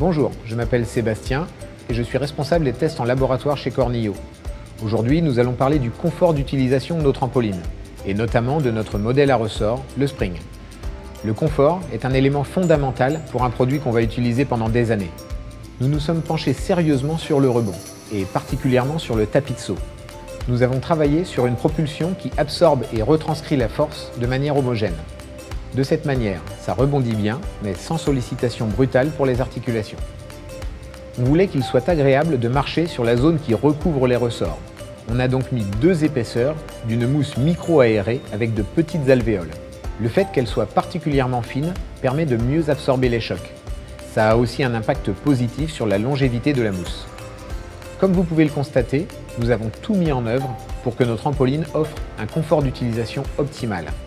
Bonjour, je m'appelle Sébastien et je suis responsable des tests en laboratoire chez Cornillo. Aujourd'hui, nous allons parler du confort d'utilisation de nos trampolines, et notamment de notre modèle à ressort, le Spring. Le confort est un élément fondamental pour un produit qu'on va utiliser pendant des années. Nous nous sommes penchés sérieusement sur le rebond, et particulièrement sur le tapis de saut. Nous avons travaillé sur une propulsion qui absorbe et retranscrit la force de manière homogène. De cette manière, ça rebondit bien, mais sans sollicitation brutale pour les articulations. On voulait qu'il soit agréable de marcher sur la zone qui recouvre les ressorts. On a donc mis 2 épaisseurs d'une mousse micro-aérée avec de petites alvéoles. Le fait qu'elle soit particulièrement fine permet de mieux absorber les chocs. Ça a aussi un impact positif sur la longévité de la mousse. Comme vous pouvez le constater, nous avons tout mis en œuvre pour que nos trampolines offrent un confort d'utilisation optimal.